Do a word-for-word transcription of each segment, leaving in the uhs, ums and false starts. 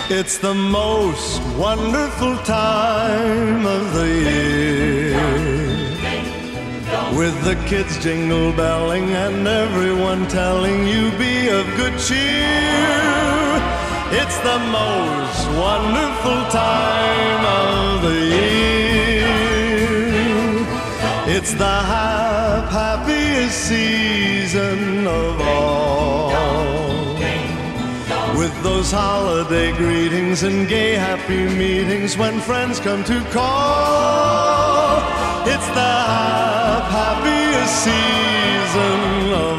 It's the most wonderful time of the year, with the kids jingle belling and everyone telling you be of good cheer. It's the most wonderful time of the year. It's the hap happiest season of all, with those holiday greetings and gay happy meetings when friends come to call. It's the hap happiest season of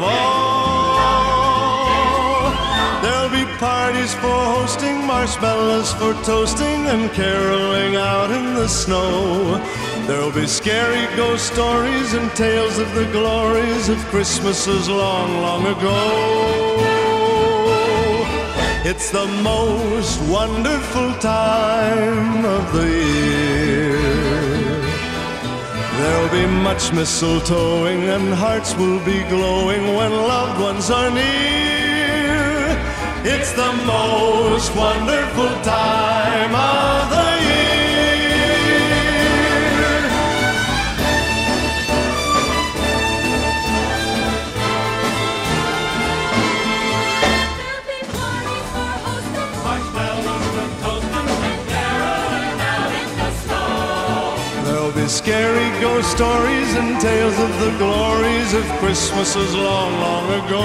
all. There'll be parties for hosting, marshmallows for toasting, and caroling out in the snow. There'll be scary ghost stories and tales of the glories of Christmases long, long ago. It's the most wonderful time of the year. There'll be much mistletoeing and hearts will be glowing when loved ones are near. It's the most wonderful time of the year. Scary ghost stories and tales of the glories of Christmases long, long ago.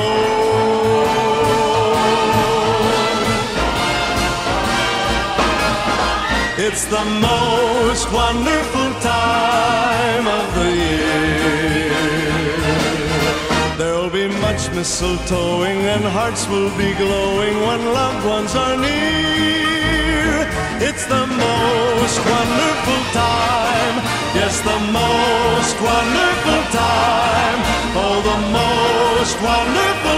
It's the most wonderful time of the year. There'll be much mistletoeing and hearts will be glowing when loved ones are near. It's the most wonderful time, yes, the most wonderful time, oh, the most wonderful